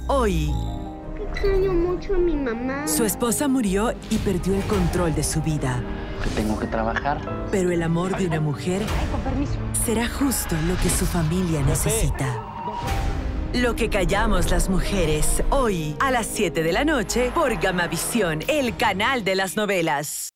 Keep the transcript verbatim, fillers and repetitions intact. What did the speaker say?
hoy. Extraño mucho a mi mamá. Su esposa murió y perdió el control de su vida. Que tengo que trabajar. Pero el amor de una mujer Ay, con permiso. será justo lo que su familia necesita. Lo que callamos las mujeres, hoy a las siete de la noche por Gamavisión, el canal de las novelas.